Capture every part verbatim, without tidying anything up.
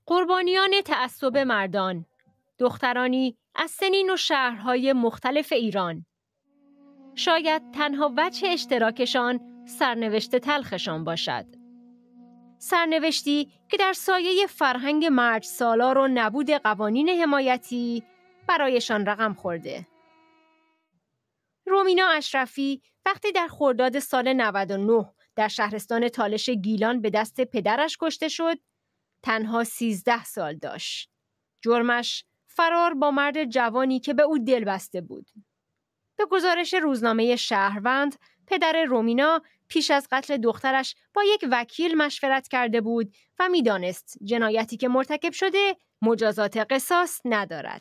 قربانیان تعصب مردان، دخترانی از سنین و شهرهای مختلف ایران. شاید تنها وجه اشتراکشان سرنوشت تلخشان باشد. سرنوشتی که در سایه فرهنگ مرد سالار و نبود قوانین حمایتی برایشان رقم خورده. رومینا اشرفی وقتی در خرداد سال نود و نه در شهرستان تالش گیلان به دست پدرش کشته شد، تنها سیزده سال داشت. جرمش فرار با مرد جوانی که به او دل بسته بود. به گزارش روزنامه شهروند، پدر رومینا پیش از قتل دخترش با یک وکیل مشورت کرده بود و می‌دانست جنایتی که مرتکب شده مجازات قصاص ندارد.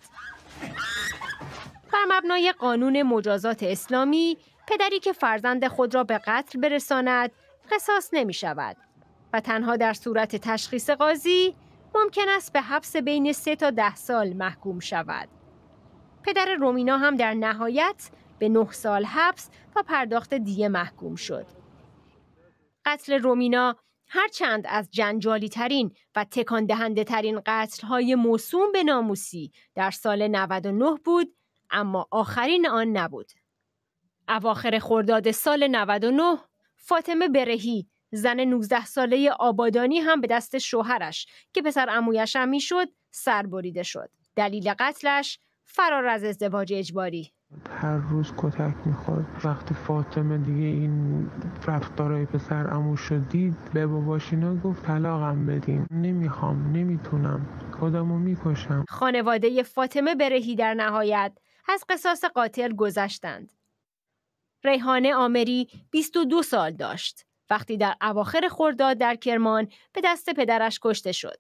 بر مبنای قانون مجازات اسلامی، پدری که فرزند خود را به قتل برساند، قصاص نمی شود و تنها در صورت تشخیص قاضی ممکن است به حبس بین سه تا ده سال محکوم شود. پدر رومینا هم در نهایت به نه سال حبس و پرداخت دیه محکوم شد. قتل رومینا هرچند از جنجالی ترین و تکان دهنده ترین قتل های موسوم به ناموسی در سال نود و نه بود، اما آخرین آن نبود. اواخر خرداد سال نود و نه، فاطمه برهی، زن نوزده ساله آبادانی هم به دست شوهرش که پسر عمویش هم میشد سر بریده شد. دلیل قتلش فرار از ازدواج اجباری. هر روز کتک میخورد. وقتی فاطمه دیگه این رفتارای پسر عموش رو دید، به باباش اینا گفت طلاقم بدین. نمیخوام، نمیتونم، خودمو میکشم. خانواده فاطمه برهی در نهایت از قصاص قاتل گذشتند. ریحانه آمری بیست و دو سال داشت وقتی در اواخر خرداد در کرمان به دست پدرش کشته شد.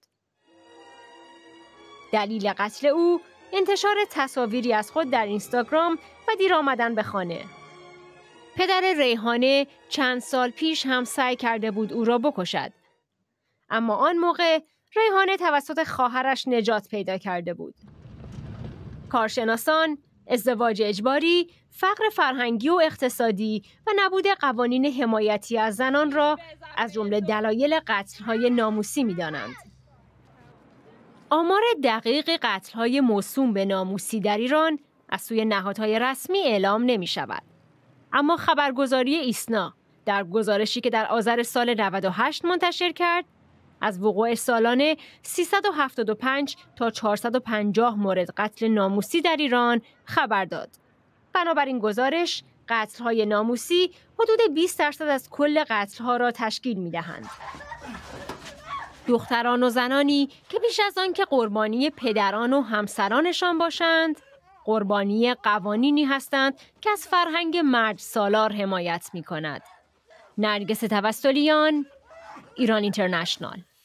دلیل قتل او انتشار تصاویری از خود در اینستاگرام و دیر آمدن به خانه. پدر ریحانه چند سال پیش هم سعی کرده بود او را بکشد. اما آن موقع ریحانه توسط خواهرش نجات پیدا کرده بود. کارشناسان ازدواج اجباری، فقر فرهنگی و اقتصادی و نبود قوانین حمایتی از زنان را از جمله دلایل قتل‌های ناموسی می‌دانند. آمار دقیق قتل‌های موسوم به ناموسی در ایران از سوی نهادهای رسمی اعلام نمی‌شود. اما خبرگزاری ایسنا در گزارشی که در آذر سال نود و هشت منتشر کرد، از وقوع سالانه سیصد و هفتاد و پنج تا چهارصد و پنجاه مورد قتل ناموسی در ایران خبر داد. بنابراین گزارش قتل‌های ناموسی حدود بیست درصد از کل قتل‌ها را تشکیل می‌دهند. دختران و زنانی که پیش از آن که قربانی پدران و همسرانشان باشند، قربانی قوانینی هستند که از فرهنگ مرد سالار حمایت می‌کند. نرگس توسلیان، ایران اینترنشنال.